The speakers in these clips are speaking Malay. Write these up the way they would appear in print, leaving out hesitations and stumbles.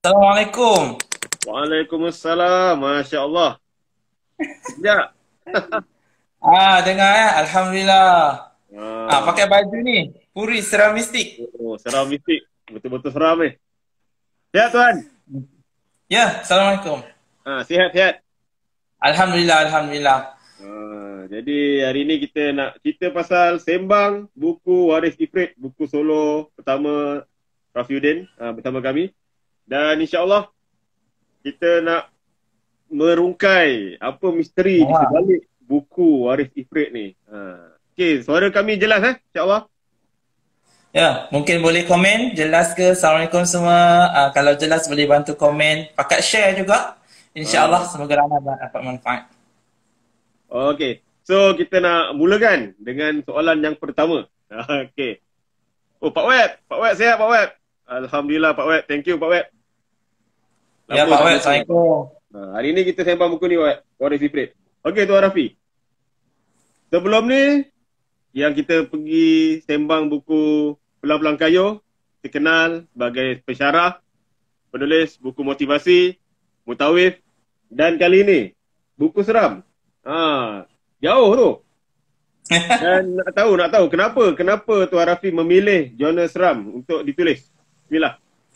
Assalamualaikum. Waalaikumsalam, Masya Allah. Ya, Dengar ya. Alhamdulillah. Pakai ah, baju ni. Puri seram mistik. seram mistik. Betul-betul seram ni. Sihat, Tuan? Ya, Assalamualaikum. Sihat-sihat. Alhamdulillah, Alhamdulillah. Jadi hari ni kita nak cerita pasal Sembang buku Waris Ifrit, buku solo pertama Rafiuddin bersama kami. Dan insya-Allah kita nak merungkai apa misteri di Wah. sebalik buku Waris Ifrit ni. Okey, suara kami jelas insya-Allah. Ya, mungkin boleh komen. Jelas ke? Assalamualaikum semua. Kalau jelas boleh bantu komen. Pakat share juga. InsyaAllah semoga ramai dapat manfaat. Okey. So kita nak mulakan dengan soalan yang pertama. Okey. Oh Pak Web sihat Pak Web. Alhamdulillah Pak Web. Thank you Pak Web. Ya, Lama Pak tak Web. jumpa. Assalamualaikum. Hari ni kita sembang buku ni Pak Web. Waris Ifrit. Okey Tuan Rafi. Sebelum ni yang kita pergi sembang buku Pelang-Pelang Kayu, terkenal sebagai pensyarah, penulis buku motivasi, mutawif, dan kali ini buku seram. Jauh tu. Dan nak tahu kenapa Tuan Rafi memilih genre seram untuk ditulis. Bismillah.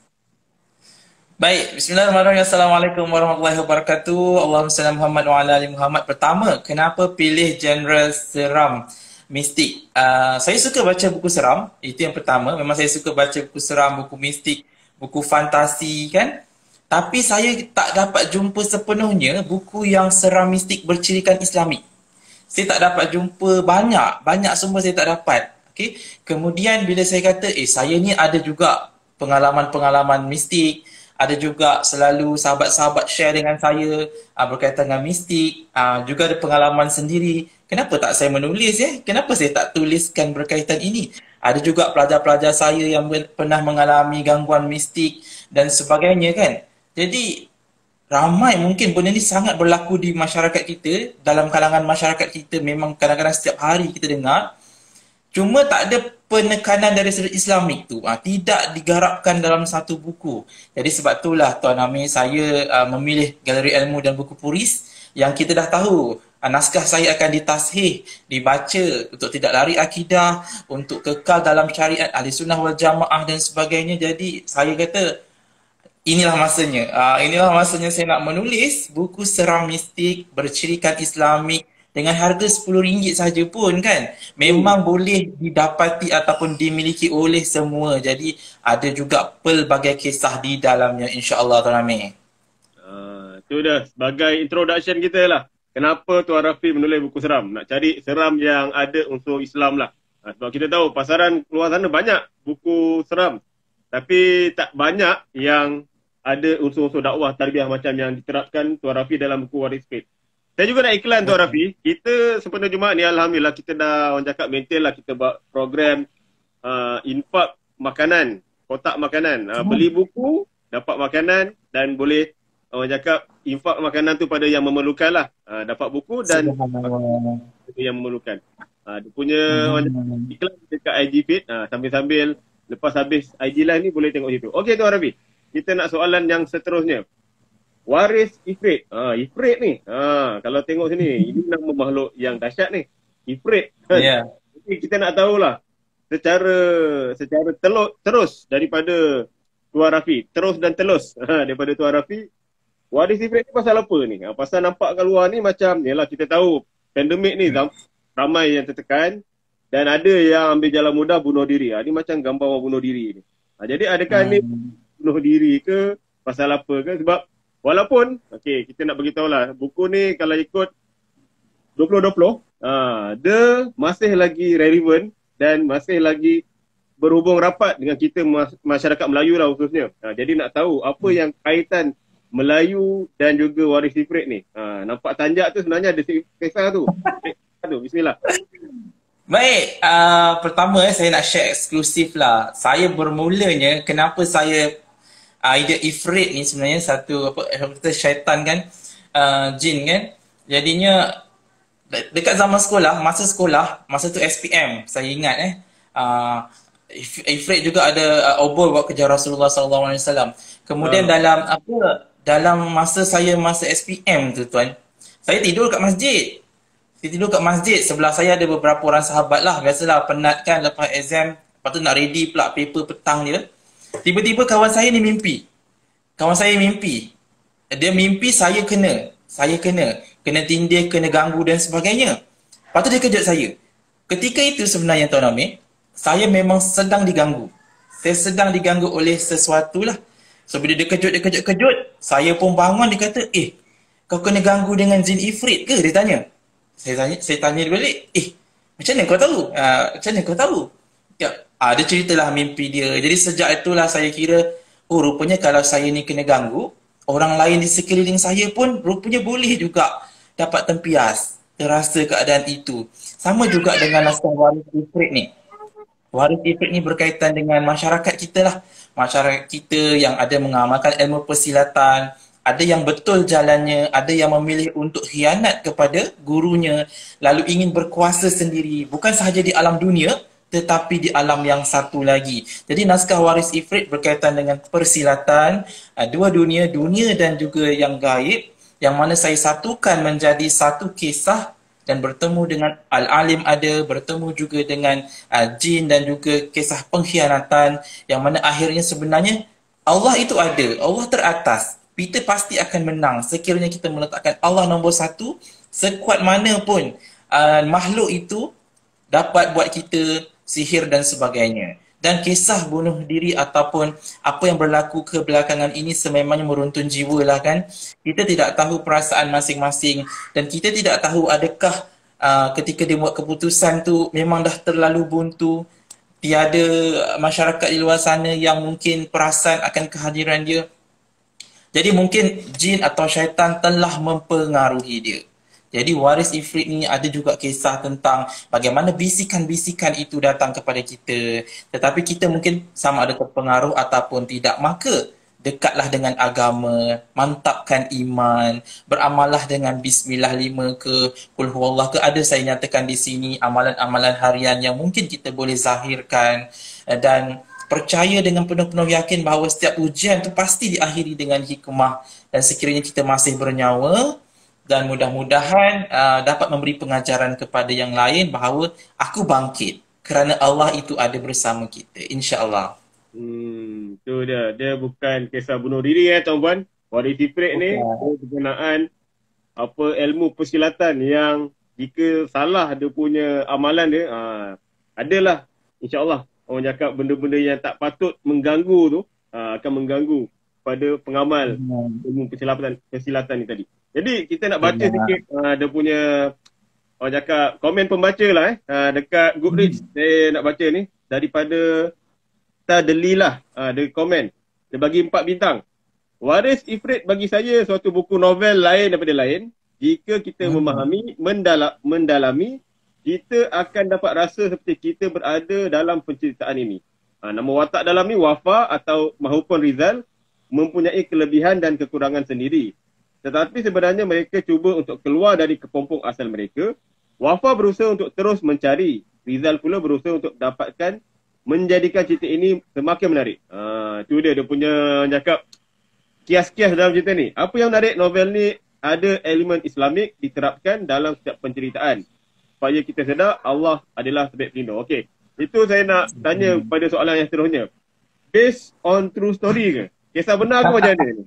Baik, bismillahirrahmanirrahim. Assalamualaikum warahmatullahi wabarakatuh. Allahumma salli ala Muhammad wa ala ali Muhammad. Pertama, kenapa pilih genre seram mistik? Saya suka baca buku seram, itu yang pertama. Memang saya suka baca buku seram, buku mistik, buku fantasi kan. Tapi saya tak dapat jumpa sepenuhnya buku yang seram mistik bercirikan Islamik. Saya tak dapat jumpa banyak semua saya tak dapat. Okay? Kemudian bila saya kata, saya ni ada juga pengalaman-pengalaman mistik, ada juga selalu sahabat-sahabat share dengan saya berkaitan dengan mistik, juga ada pengalaman sendiri. Kenapa tak saya menulis ya? Kenapa saya tak tuliskan berkaitan ini? Ada juga pelajar-pelajar saya yang pernah mengalami gangguan mistik dan sebagainya kan. Jadi ramai mungkin benda ni sangat berlaku di masyarakat kita, dalam kalangan masyarakat kita memang kadang-kadang setiap hari kita dengar. Cuma tak ada penekanan dari sudut Islamik tu. Tidak digarapkan dalam satu buku. Jadi sebab itulah Tuan Amir, saya memilih Galeri Ilmu dan Buku Puris yang kita dah tahu. Naskah saya akan ditashih, dibaca untuk tidak lari akidah, untuk kekal dalam syariat Ahli Sunnah wal Jamaah dan sebagainya. Jadi saya kata inilah masanya. Inilah masanya saya nak menulis buku seram mistik bercirikan Islamik dengan harga RM10 saja pun kan. Memang boleh didapati ataupun dimiliki oleh semua. Jadi ada juga pelbagai kisah di dalamnya insya-Allah Tuan Amir. Itu dah sebagai introduction kita lah. Kenapa Tuan Rafi menulis buku seram? Nak cari seram yang ada unsur Islam lah. Sebab kita tahu pasaran luar sana banyak buku seram. Tapi tak banyak yang ada unsur-unsur dakwah tarbiyah macam yang diterapkan Tuan Rafi dalam buku Waris Ifrit. Saya juga nak iklan Tuan Rafi. Kita sempena Jumaat ni Alhamdulillah kita dah orang cakap maintain lah, kita buat program infak makanan, kotak makanan. Beli buku, dapat makanan dan boleh orang cakap infak makanan tu pada yang memerlukan lah. Dapat buku dan Subhanallah. yang memerlukan. Dia punya orang cakap, iklan dekat IG feed, sambil-sambil lepas habis IG live ni boleh tengok situ. Okey Tuan Rafi, kita nak soalan yang seterusnya. Waris Ifrit. Ifrit ni. Kalau tengok sini, ini nama makhluk yang dahsyat ni. Ifrit. Ya. Jadi kita nak tahulah secara terus daripada Tuan Rafi, terus dan telus daripada Tuan Rafi, Waris Ifrit ni pasal apa ni? Pasal nampak kat luar ni macam, yalah kita tahu pandemik ni ramai yang tertekan dan ada yang ambil jalan mudah bunuh diri. Ni macam gambar orang bunuh diri ni. Jadi adakah ni bunuh diri ke, pasal apa ke? Sebab walaupun, kita nak beritahu lah, buku ni kalau ikut 2020, dia masih lagi relevant dan masih lagi berhubung rapat dengan kita masyarakat Melayu lah khususnya. Jadi nak tahu apa yang kaitan Melayu dan juga Waris Ifrit ni. Nampak tanjak tu sebenarnya ada kisah tu. Bismillah. Baik, pertama saya nak share eksklusif lah. Saya bermulanya kenapa saya idea Ifrit ni sebenarnya satu kata syaitan kan, jin kan. Jadinya dekat zaman sekolah, masa tu SPM, saya ingat Ifrit juga ada obor buat kejar Rasulullah SAW. Kemudian Ah, dalam masa SPM tu tuan, saya tidur kat masjid. Saya tidur kat masjid, sebelah saya ada beberapa orang sahabat lah. Biasalah penat kan lepas exam, lepas tu nak ready pula paper petang dia. Tiba-tiba kawan saya ni mimpi. Kawan saya mimpi. Dia mimpi kena tindih, kena ganggu dan sebagainya. Lepas tu dia kejut saya. Ketika itu sebenarnya Tuan Amir, saya memang sedang diganggu. Saya sedang diganggu oleh sesuatu lah. So bila dia kejut, saya pun bangun, dia kata, kau kena ganggu dengan jin ifrit ke? Dia tanya. Saya tanya dia balik, macam mana kau tahu? Macam mana kau tahu? Ya, dia ceritalah mimpi dia. Jadi sejak itulah saya kira, rupanya kalau saya ni kena ganggu, orang lain di sekeliling saya pun rupanya boleh juga dapat tempias, terasa keadaan itu. Sama juga dengan naskah Waris Ifrit ni. Waris Ifrit ni berkaitan dengan masyarakat kita lah. Masyarakat kita yang ada mengamalkan ilmu persilatan, ada yang betul jalannya, ada yang memilih untuk khianat kepada gurunya, lalu ingin berkuasa sendiri, bukan sahaja di alam dunia, tetapi di alam yang satu lagi. Jadi naskah Waris Ifrit berkaitan dengan persilatan, dua dunia, dunia dan juga yang gaib, yang mana saya satukan menjadi satu kisah dan bertemu dengan Al-Alim ada, bertemu juga dengan jin dan juga kisah pengkhianatan, yang mana akhirnya sebenarnya Allah itu ada, Allah teratas. Kita pasti akan menang sekiranya kita meletakkan Allah nombor satu, sekuat mana pun makhluk itu dapat buat kita sihir dan sebagainya. Dan kisah bunuh diri ataupun apa yang berlaku kebelakangan ini sememangnya meruntun jiwa lah kan. Kita tidak tahu perasaan masing-masing dan kita tidak tahu adakah ketika dia buat keputusan tu memang dah terlalu buntu. Tiada masyarakat di luar sana yang mungkin perasan akan kehadiran dia. Jadi mungkin jin atau syaitan telah mempengaruhi dia. Jadi Waris Ifrit ni ada juga kisah tentang bagaimana bisikan-bisikan itu datang kepada kita. Tetapi kita mungkin sama ada terpengaruh ataupun tidak. Maka dekatlah dengan agama, mantapkan iman, beramallah dengan Bismillah 5 ke, Qul Huwallah ke. Ada saya nyatakan di sini amalan-amalan harian yang mungkin kita boleh zahirkan. Dan percaya dengan penuh-penuh yakin bahawa setiap ujian itu pasti diakhiri dengan hikmah. Dan sekiranya kita masih bernyawa, dan mudah-mudahan dapat memberi pengajaran kepada yang lain bahawa aku bangkit kerana Allah itu ada bersama kita, insya-Allah. Tu dia. Dia bukan kisah bunuh diri tuan-puan. Waris Ifrit ni dia berkenaan ilmu persilatan yang jika salah dia punya amalan dia, adalah insya-Allah orang cakap benda-benda yang tak patut mengganggu tu akan mengganggu pada pengamal ilmu persilatan ni tadi. Jadi kita nak baca sikit dia punya orang cakap komen pembaca lah dekat Goodreads. Saya nak baca ni daripada Tadlilah. Dia komen. Dia bagi 4 bintang. Waris Ifrit bagi saya suatu buku novel lain daripada lain. Jika kita memahami, mendalami, kita akan dapat rasa seperti kita berada dalam penceritaan ini. Nama watak dalam ni Wafa atau Mahupun Rizal mempunyai kelebihan dan kekurangan sendiri. Tetapi sebenarnya mereka cuba untuk keluar dari kepompong asal mereka. Wafa berusaha untuk terus mencari. Rizal pula berusaha untuk dapatkan menjadikan cerita ini semakin menarik. Itu dia punya cakap kias-kias dalam cerita ni. Apa yang menarik novel ni ada elemen Islamik diterapkan dalam setiap penceritaan. Supaya kita sedar Allah adalah sebaik pelindung. Okey. Itu saya nak tanya pada soalan yang seterusnya. Based on true story ke? Kisah benar ke macam mana ni?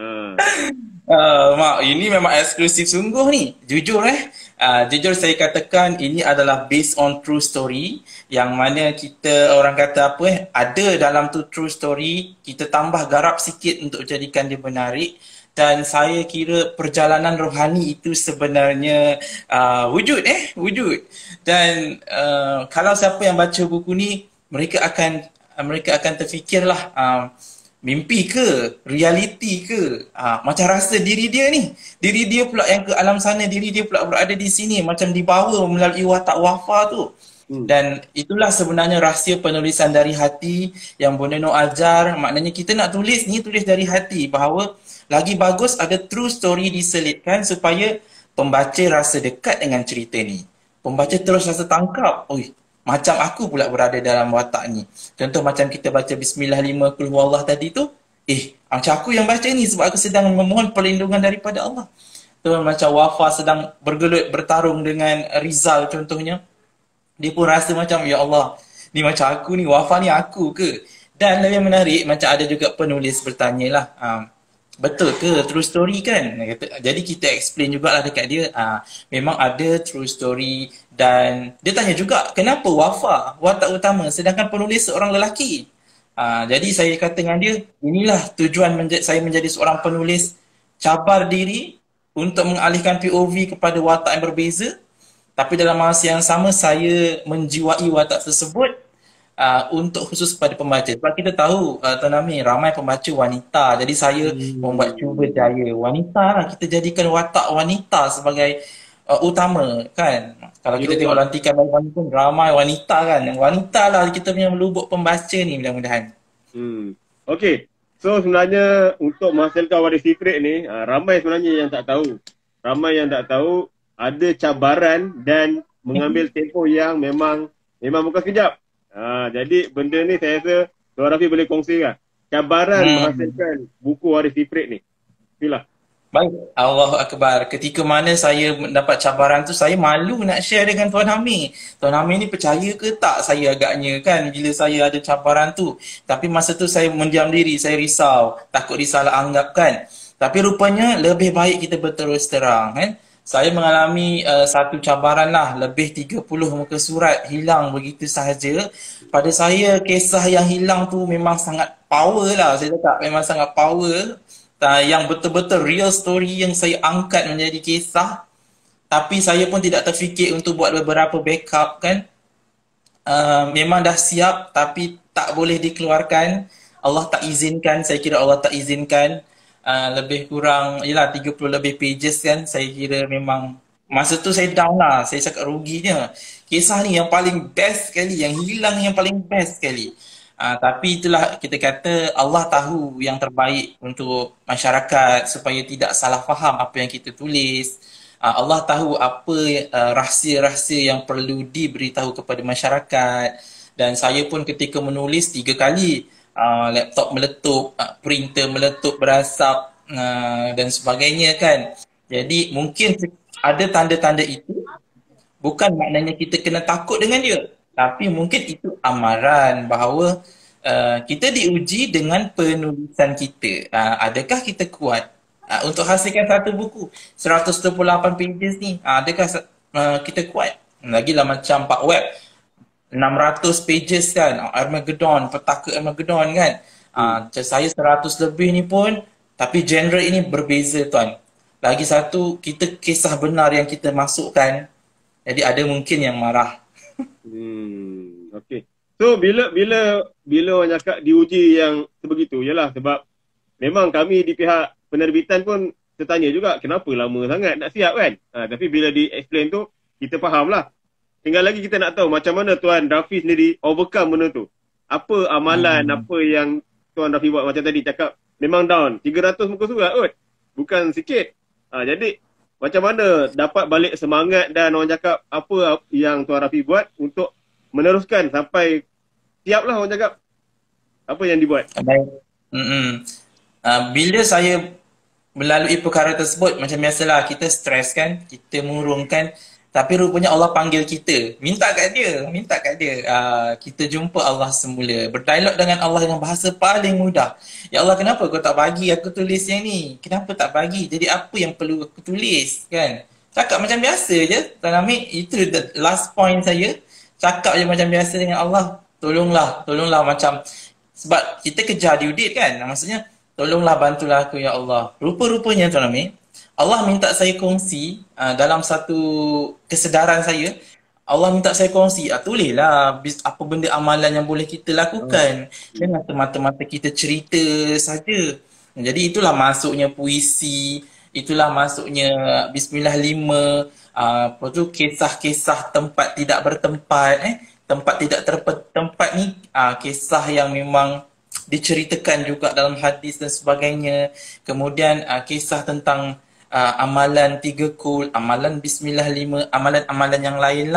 Mak, ini memang eksklusif sungguh ni. Jujur jujur saya katakan ini adalah based on true story, yang mana kita orang kata ada dalam tu true story, kita tambah garap sikit untuk jadikan dia menarik. Dan saya kira perjalanan rohani itu sebenarnya wujud. Dan kalau siapa yang baca buku ni, mereka akan terfikirlah mimpi ke, realiti ke, macam rasa diri dia pula yang ke alam sana, diri dia pula berada di sini, macam dibawa melalui watak Wafa tu. Dan itulah sebenarnya rahsia penulisan dari hati yang Bunda Nur ajar. Maknanya kita nak tulis dari hati, bahawa lagi bagus ada true story diselitkan supaya pembaca rasa dekat dengan cerita ni. Pembaca terus rasa tangkap, Macam aku pula berada dalam watak ni. Contoh macam kita baca Bismillah 5 Qul Huwallah tadi tu, macam aku yang baca ni sebab aku sedang memohon perlindungan daripada Allah. Tu macam Wafa sedang bergelut bertarung dengan Rizal contohnya. Dia pun rasa macam, ya Allah, ni macam aku ni, Wafa ni aku ke? Dan lebih menarik, macam ada juga penulis bertanya lah, betul ke true story kan? Jadi kita explain jugalah dekat dia, memang ada true story. Dan dia tanya juga, kenapa Wafa watak utama sedangkan penulis seorang lelaki? Jadi saya kata dengan dia, inilah tujuan saya menjadi seorang penulis, cabar diri untuk mengalihkan POV kepada watak yang berbeza. Tapi dalam masa yang sama saya menjiwai watak tersebut untuk khusus kepada pembaca. Sebab kita tahu Tuan Amir, ramai pembaca wanita. Jadi saya membuat cuba jaya wanita lah. Kita jadikan watak wanita sebagai utama kan. Kalau kita tengok lantikan bayi pun ramai wanita kan. Yang wanita lah kita punya melubuk pembaca ni mudah-mudahan. Okay. So sebenarnya untuk menghasilkan Waris Secret ni, ramai sebenarnya yang tak tahu. Ramai yang tak tahu ada cabaran dan mengambil tempoh yang memang bukan sekejap. Jadi benda ni saya rasa Tuan Rafi boleh kongsikan. Cabaran menghasilkan buku Waris Secret ni. Sila. Baik, Allahu Akbar. Ketika mana saya mendapat cabaran tu, saya malu nak share dengan Tuan Amir. Tuan Amir ni percaya ke tak saya agaknya kan bila saya ada cabaran tu. Tapi masa tu saya mendiam diri, saya risau. Takut disalah anggap kan. Tapi rupanya lebih baik kita berterus terang kan. Saya mengalami satu cabaran lah, lebih 30 muka surat hilang begitu sahaja. Pada saya kisah yang hilang tu memang sangat power lah, saya cakap memang sangat power. Yang betul-betul real story yang saya angkat menjadi kisah. Tapi saya pun tidak terfikir untuk buat beberapa backup kan. Memang dah siap tapi tak boleh dikeluarkan. Allah tak izinkan, saya kira Allah tak izinkan. Lebih kurang yalah 30 lebih pages kan. Saya kira memang masa tu saya down lah, saya cakap ruginya. Kisah ni yang paling best sekali, yang hilang yang paling best sekali. Tapi itulah kita kata Allah tahu yang terbaik untuk masyarakat supaya tidak salah faham apa yang kita tulis. Allah tahu apa rahsia-rahsia yang perlu diberitahu kepada masyarakat. Dan saya pun ketika menulis 3 kali laptop meletup, printer meletup berasap dan sebagainya kan. Jadi mungkin ada tanda-tanda itu bukan maknanya kita kena takut dengan dia, tapi mungkin itu amaran bahawa kita diuji dengan penulisan kita. Adakah kita kuat untuk hasilkan satu buku 128 pages ni? Adakah kita kuat? Lagilah macam Pak Web 600 pages kan, Armageddon, petaka Armageddon kan. Saya 100 lebih ni pun, tapi genre ini berbeza tuan. Lagi satu, kita kisah benar yang kita masukkan. Jadi ada mungkin yang marah. Okay. So bila orang cakap diuji yang sebegitu, yalah sebab memang kami di pihak penerbitan pun tertanya juga kenapa lama sangat nak siap kan. Tapi bila di-explain tu, kita faham lah. Tinggal lagi kita nak tahu macam mana Tuan Rafi sendiri overcome benda tu. Apa amalan, apa yang Tuan Rafi buat macam tadi cakap memang down. 300 muka surat kot. Bukan sikit. Jadi macam mana dapat balik semangat dan orang cakap apa yang Tuan Rafi buat untuk meneruskan sampai siap lah orang cakap. Apa yang dibuat? Baik. Bila saya melalui perkara tersebut, macam biasalah kita stres kan, kita mengurungkan. Tapi rupanya Allah panggil kita, minta kat dia. Kita jumpa Allah semula, berdialog dengan Allah dengan bahasa paling mudah. Ya Allah, kenapa kau tak bagi aku tulis yang ni? Kenapa tak bagi? Jadi apa yang perlu aku tulis kan? Cakap macam biasa je, Tuan Amir. Itu the last point saya. Cakap je macam biasa dengan Allah. Tolonglah macam, sebab kita kejar due date kan. Maksudnya, tolonglah bantulah aku ya Allah. Rupa-rupanya Tuan Amir, Allah minta saya kongsi dalam satu kesedaran saya. Allah minta saya kongsi, tulislah apa benda amalan yang boleh kita lakukan. Jangan semata-mata kita cerita saja. Jadi itulah masuknya puisi, itulah masuknya Bismillah 5, apa tu kisah-kisah tempat tidak bertempat, tempat tidak tempat ni, kisah yang memang diceritakan juga dalam hadis dan sebagainya. Kemudian kisah tentang amalan 3 Qul, amalan Bismillah 5, amalan-amalan yang lain lah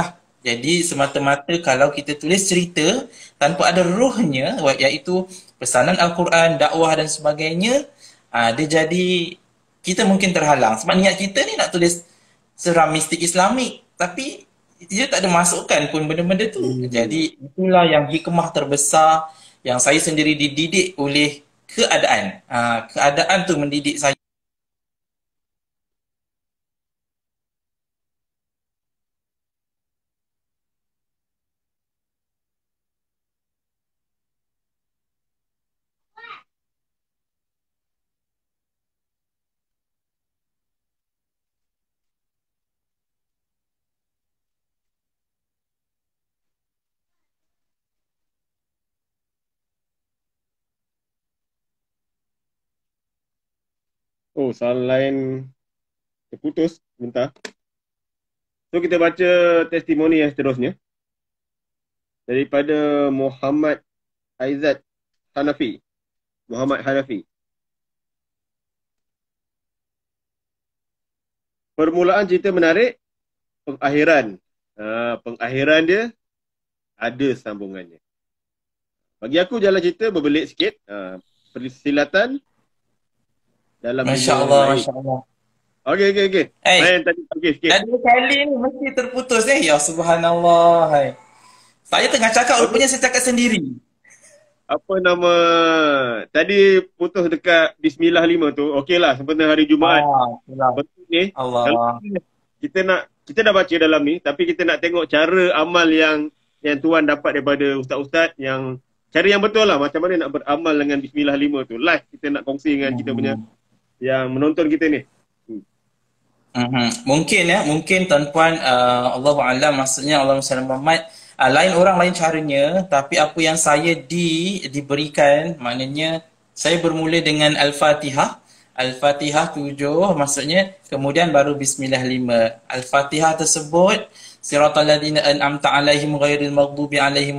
Jadi semata-mata kalau kita tulis cerita tanpa ada rohnya, iaitu pesanan Al-Quran, dakwah dan sebagainya, dia jadi kita mungkin terhalang. Sebab niat kita ni nak tulis seram mistik Islamik, tapi dia tak ada masukkan pun benda-benda tu. Jadi itulah yang hikmah terbesar yang saya sendiri dididik oleh keadaan. Keadaan tu mendidik saya. Oh, soalan lain terputus. Bentar. So, kita baca testimoni yang seterusnya. Daripada Muhammad Aizat Hanafi. Muhammad Hanafi. Permulaan cerita menarik, pengakhiran. Pengakhiran dia ada sambungannya. Bagi aku jalan cerita berbelit sikit. Persilatan dalam Masya Allah, Masya Allah. Okey. Main tadi sikit. Dah 2 kali ni mesti terputus Ya subhanallah. Saya tengah cakap, rupanya saya cakap sendiri. Apa nama, tadi putus dekat Bismillah 5 tu. Okeylah, sebenarnya hari Jumaat. Betul ni. Allah. Kita dah baca dalam ni, tapi kita nak tengok cara amal yang tuan dapat daripada ustaz-ustaz, yang cara yang betul lah, macam mana nak beramal dengan Bismillah 5 tu. Live kita nak kongsi dengan kita punya yang menonton kita ni. Mungkin tuan-puan, Allahu a'lam, maksudnya Allah Muhammad, lain orang lain caranya, tapi apa yang saya diberikan, maknanya saya bermula dengan Al-Fatihah. Al-Fatihah 7, maksudnya kemudian baru Bismillah 5. Al-Fatihah tersebut, Siratal ladzina an'amta 'alaihim ghairil maghdubi 'alaihim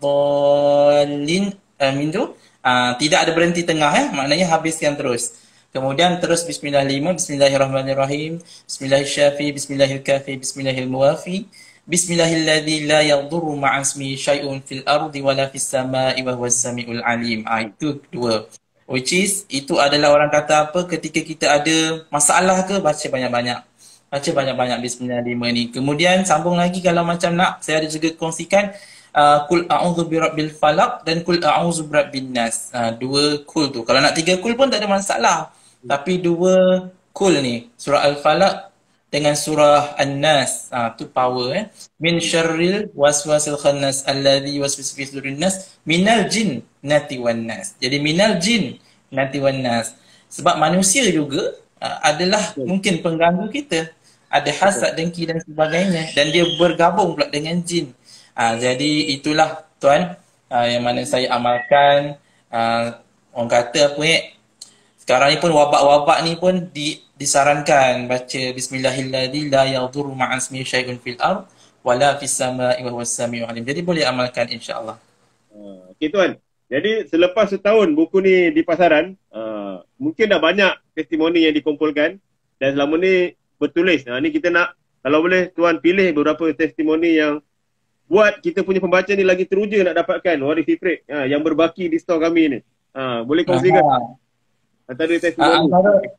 waladdallin, amin tu. Tidak ada berhenti tengah, maknanya habiskan terus. Kemudian terus Bismillah 5, Bismillahirrahmanirrahim, Bismillahirrahmanirrahim, Bismillahirkafi, Bismillahirmuwafi, Bismillahilladzi la yadurru ma'asmihi syai'un fil ardi wala fis sama'i wa huwas samiul alim. Itu kedua. Which is, itu adalah orang kata apa, ketika kita ada masalah ke, baca banyak-banyak. Baca banyak-banyak Bismillah 5 ni. Kemudian sambung lagi kalau macam nak, saya ada juga kongsikan Kul a'udzu birabbil falaq dan Kul a'udzu birabbin nas. 2 kul tu. Kalau nak 3 kul pun tak ada masalah. Tapi 2 kul ni, surah Al-Falaq dengan surah An-Nas, tu power min syarril waswasil khannas alladzi yuwaswisu fi sudurin nas minal jin nati wan nas. Jadi minal jin nati wan nas, sebab manusia juga adalah mungkin pengganggu kita, ada hasad, dengki dan sebagainya, dan dia bergabung pula dengan jin. Jadi itulah tuan, yang mana saya amalkan. Orang kata apa sekarang ni pun wabak-wabak ni pun disarankan baca Bismillahilladzi la yadurru ma'asmihi syai'un fil ard wala fis sama'i wa huwas samiul alim. Jadi boleh amalkan insya-Allah. Okey tuan. Jadi selepas setahun buku ni di pasaran, mungkin dah banyak testimoni yang dikumpulkan dan selama ni bertulis. Ni kita nak, kalau boleh tuan pilih beberapa testimoni yang buat kita punya pembaca ni lagi teruja nak dapatkan waris secret yang berbaki di store kami ni. Boleh kongsikan antara testimoni.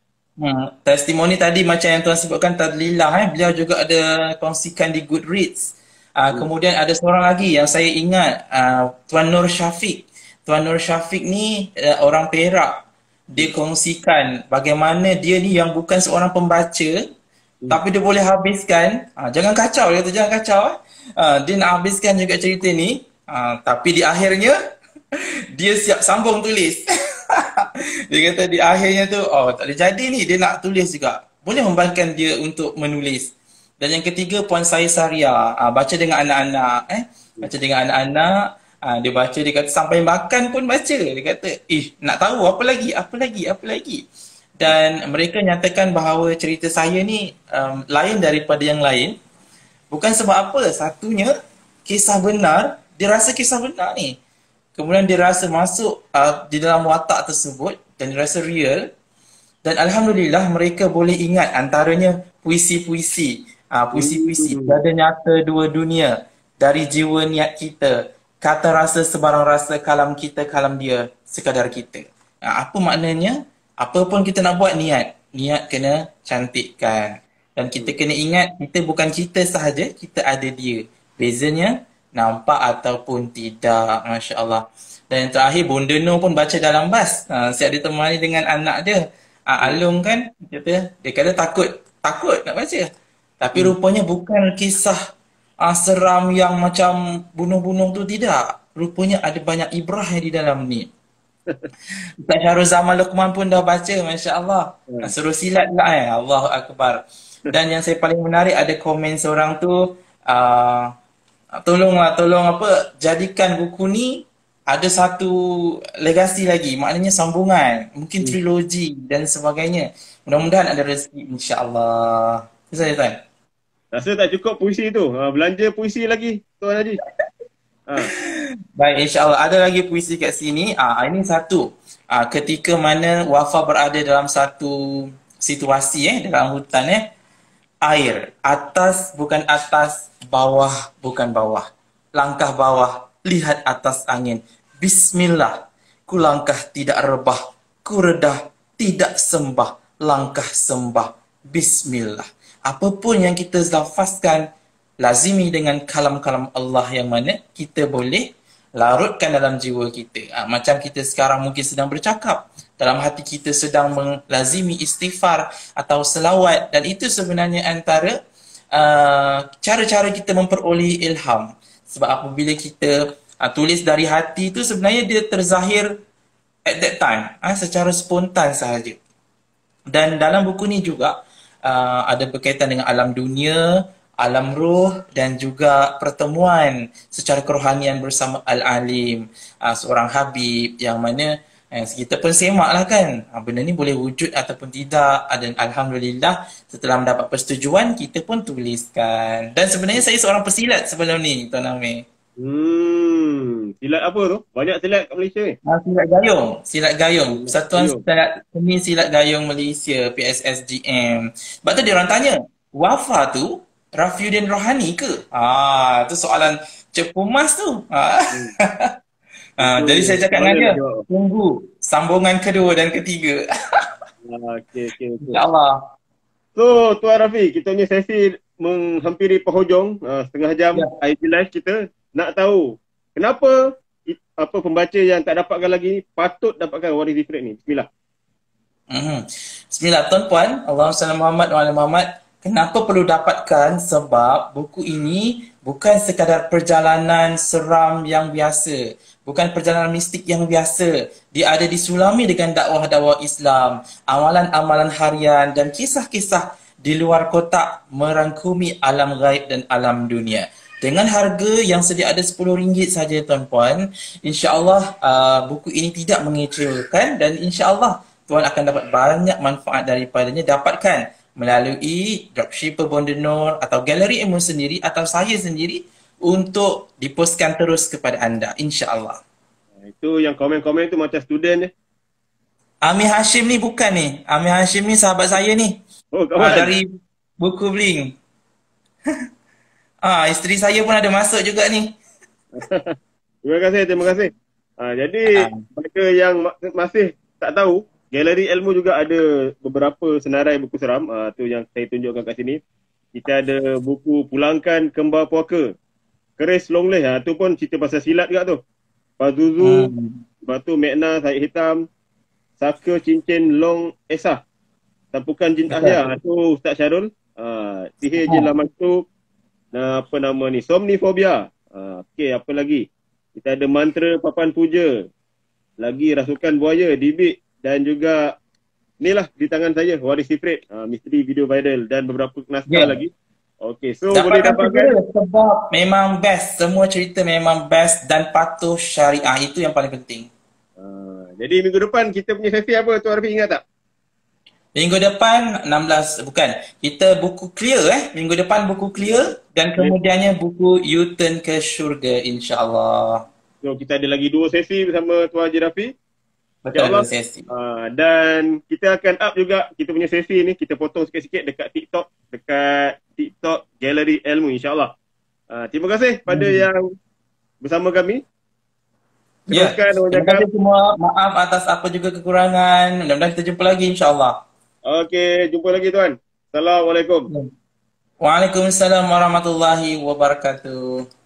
Testimoni tadi macam yang tuan sebutkan Tadlilah, beliau juga ada kongsikan di Goodreads. Kemudian ada seorang lagi yang saya ingat, Tuan Nur Syafiq. Tuan Nur Syafiq ni orang Perak. Dia kongsikan bagaimana dia ni yang bukan seorang pembaca, tapi dia boleh habiskan. Jangan kacau, dia kata jangan kacau. Dia nak habiskan juga cerita ni, tapi di akhirnya dia siap sambung tulis. Dia kata di akhirnya tu, tak boleh jadi ni, dia nak tulis juga. Boleh membantu dia untuk menulis. Dan yang ketiga, Puan Saya Saria, baca dengan anak-anak. Baca dengan anak-anak, dia baca, dia kata sampai makan pun baca. Dia kata, nak tahu apa lagi. Dan mereka nyatakan bahawa cerita saya ni lain daripada yang lain. Bukan sebab apa, satunya kisah benar, dia rasa kisah benar ni. Kemudian dia rasa masuk di dalam watak tersebut dan dia rasa real. Dan Alhamdulillah mereka boleh ingat antaranya puisi-puisi. Puisi-puisi Tiada Nyata Dua Dunia. dari jiwa niat kita. Kata rasa sebarang rasa, kalam kita, kalam dia, sekadar kita. Apa maknanya? Apa pun kita nak buat, niat. Niat kena cantikkan. Dan kita kena ingat, kita bukan kita sahaja, kita ada dia. Bezanya, nampak ataupun tidak. Masya Allah. Dan yang terakhir, Bonda Nur pun baca dalam bas. Siap ditemani dengan anak dia. Alung kan, dia kata takut nak baca. Tapi rupanya bukan kisah seram yang macam bunuh-bunuh tu, tidak. Rupanya ada banyak ibrah yang di dalam ni. Ustaz Syahrul Zaman Luqman pun dah baca, Masya Allah. Suruh silat lah Allahu Akbar. Dan yang saya paling menarik, ada komen seorang tu, tolong jadikan buku ni ada satu legasi lagi, maknanya sambungan, mungkin trilogi dan sebagainya. Mudah-mudahan ada rezeki, insya-Allah. Itu saja, Tuan. Rasa tak cukup puisi tu. Belanja puisi lagi, Tuan Haji. Baik, insya-Allah ada lagi puisi kat sini. Ini satu. Ketika mana Wafa berada dalam satu situasi dalam hutan air, atas bukan atas, bawah bukan bawah. Langkah bawah, lihat atas angin. Bismillah, ku langkah tidak rebah, ku redah tidak sembah, langkah sembah. Bismillah. Apapun yang kita lafazkan, lazimi dengan kalam-kalam Allah yang mana kita boleh larutkan dalam jiwa kita. Macam kita sekarang mungkin sedang bercakap, dalam hati kita sedang melazimi istighfar atau selawat, dan itu sebenarnya antara cara-cara kita memperoleh ilham. Sebab apabila kita tulis dari hati itu, sebenarnya dia terzahir at that time, secara spontan sahaja. Dan dalam buku ni juga ada berkaitan dengan alam dunia, alam ruh, dan juga pertemuan secara kerohanian bersama Al-Alim, seorang Habib yang mana kita pun semak lah kan, benda ni boleh wujud ataupun tidak. Dan Alhamdulillah setelah mendapat persetujuan, kita pun tuliskan. Dan sebenarnya saya seorang pesilat sebelum ni, Tuan Amir. Silat apa tu? Banyak silat kat Malaysia ni. Silat gayung. Silat gayung. Persatuan Silat Gayung Malaysia, PSSGM. Sebab tu dia orang tanya, Wafa tu Rafiuddin Rohani ke? Tu soalan Cepu Mas tu. Jadi saya cakap dengan dia, tunggu sambungan kedua dan ketiga. Okey. InsyaAllah. So, Tuan Rafi, kita punya sesi menghampiri penghujung, setengah jam IP live kita. Nak tahu, kenapa pembaca yang tak dapatkan lagi patut dapatkan waris Ifrit ni? Bismillah. Bismillah, tuan-puan, Allahumma salli Muhammad wa ala Muhammad. Kenapa perlu dapatkan? Sebab buku ini bukan sekadar perjalanan seram yang biasa. Bukan perjalanan mistik yang biasa. Dia ada disulami dengan dakwah-dakwah Islam, amalan-amalan harian dan kisah-kisah di luar kotak merangkumi alam gaib dan alam dunia. Dengan harga yang sedia ada RM10 saja, tuan-puan. InsyaAllah buku ini tidak mengecewakan dan insyaAllah tuan akan dapat banyak manfaat daripadanya. Dapatkan melalui dropshipper Bonda Nur atau galeri ilmu sendiri atau saya sendiri untuk dipostkan terus kepada anda, insya-Allah. Itu yang komen-komen tu macam student Amir Hashim ni bukan ni. Amir Hashim ni sahabat saya ni. Oh, kawan. Dari buku Bling. Isteri saya pun ada masuk juga ni. Terima kasih. Jadi mereka yang masih tak tahu, galeri ilmu juga ada beberapa senarai buku seram. Tu yang saya tunjukkan kat sini. Kita ada buku Pulangkan Kembar Puaka, Keris Longleh. Tu pun cerita pasal silat juga tu. Pazuzu, Batu Mekna, Said Hitam, Saka Cincin Long Esah, Tampukan Jin Ahya. Tu Ustaz Syarul. Sihir Jin Laman tu. Apa nama ni? Somnifobia. Okey, apa lagi? Kita ada Mantra Papan Puja. Lagi Rasukan Buaya, Dibik, dan juga inilah di tangan saya, Waris Ifrit, misteri video viral dan beberapa naskah lagi. Okey, so boleh dapatkan sebab memang best. Semua cerita memang best dan patuh syariah. Itu yang paling penting. Jadi minggu depan kita punya sesi apa, Tuan Rafi, ingat tak? Minggu depan 16, bukan. Kita buku clear minggu depan buku clear dan kemudiannya buku U-Turn ke Syurga, insya-Allah. So kita ada lagi 2 sesi bersama Tuan Haji Rafi. Betul, 2 sesi. Dan kita akan up juga kita punya sesi ni, kita potong sikit-sikit dekat TikTok Galeri Ilmu, insya-Allah. Terima kasih pada yang bersama kami. Ya, Teruskan orang terima cakap. kasih semua. Maaf atas apa juga kekurangan. Mudah-mudahan kita jumpa lagi insya-Allah. Okey, jumpa lagi tuan. Assalamualaikum. Waalaikumsalam warahmatullahi wabarakatuh.